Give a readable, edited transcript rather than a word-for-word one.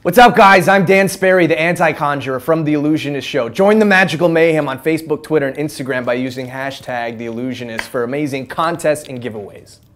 What's up, guys? I'm Dan Sperry, the anti-conjurer from The Illusionist Show. Join the magical mayhem on Facebook, Twitter, and Instagram by using hashtag The Illusionists for amazing contests and giveaways.